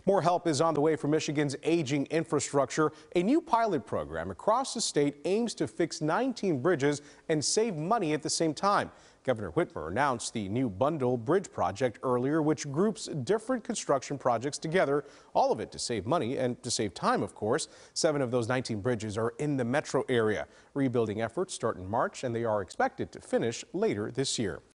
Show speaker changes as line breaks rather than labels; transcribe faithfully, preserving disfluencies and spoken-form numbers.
More help is on the way for Michigan's aging infrastructure. A new pilot program across the state aims to fix nineteen bridges and save money at the same time. Governor Whitmer announced the new bundle bridge project earlier, which groups different construction projects together, all of it to save money and to save time, of course. Seven of those nineteen bridges are in the metro area. Rebuilding efforts start in March, and they are expected to finish later this year.